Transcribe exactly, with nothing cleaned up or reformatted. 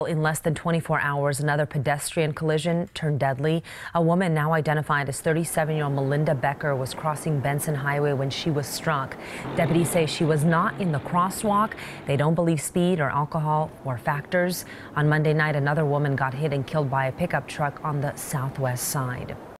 In less than twenty-four hours, another pedestrian collision turned deadly. A woman now identified as thirty-seven-year-old Melinda Becker was crossing Benson Highway when she was struck. Deputies say she was not in the crosswalk. They don't believe speed or alcohol were factors. On Monday night, another woman got hit and killed by a pickup truck on the southwest side.